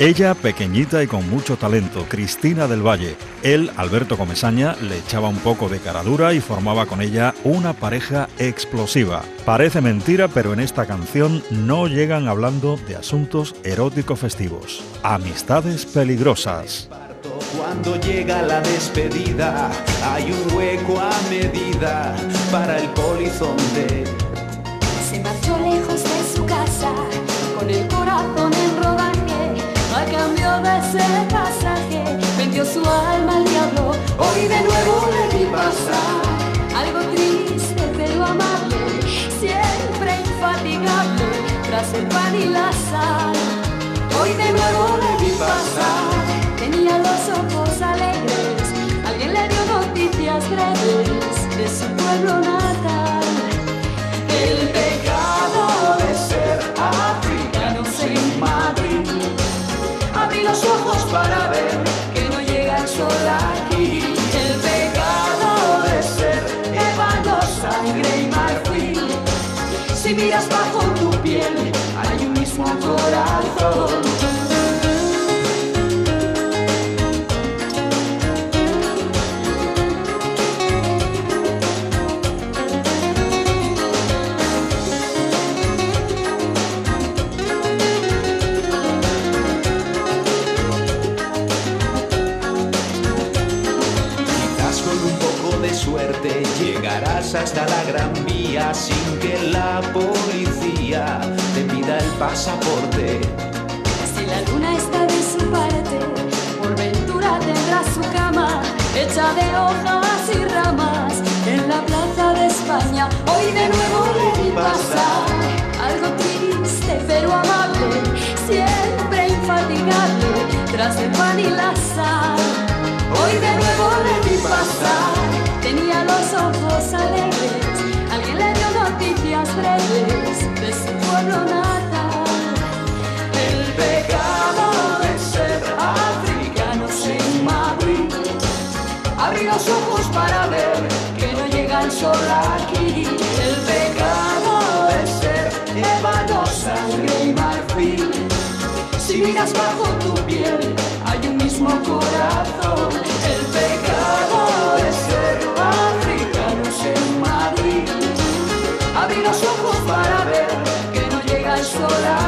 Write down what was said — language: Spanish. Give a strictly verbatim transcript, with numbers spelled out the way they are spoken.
Ella, pequeñita y con mucho talento, Cristina del Valle. Él, Alberto Comesaña, le echaba un poco de caradura y formaba con ella una pareja explosiva. Parece mentira, pero en esta canción no llegan hablando de asuntos eróticos festivos. Amistades peligrosas. Cuando llega la despedida, hay un hueco a medida para el polizonte. Se marchó lejos de su casa, con el corazón en rodaje. A cambio de ser pasaje, vendió su alma al diablo. Hoy de nuevo le vi pasar, algo triste pero amable, siempre infatigable, tras el pan y la sal. Hoy de nuevo le vi pasar, tenía los ojos alegres, alguien le dio noticias breves de su pueblo natal. El pecado de ser africano sin Madrid. Abrí los ojos para ver que no llega el sol aquí. El pecado de ser ébano, sangre y marfil. Si miras bajo tu piel, hay un mismo corazón. Suerte, llegarás hasta la Gran Vía sin que la policía te pida el pasaporte. Si la luna está de su parte, por ventura tendrá su cama hecha de hojas y ramas en la plaza de España. Hoy de nuevo le vi pasar, algo triste pero amable, siempre infatigable, tras el pan y la sal. Hoy de nuevo le vi pasar, tenía los ojos alegres, alguien le dio noticias breves de su pueblo natal. El pecado de ser africano sin Madrid. Abrí los ojos para ver que no llega el sol aquí. El pecado de ser ébano, sangre y marfil. Si miras bajo tu piel, hay un mismo corazón. El pecado de ser africanos en Madrid. Abrí los ojos para ver que no llega el sol.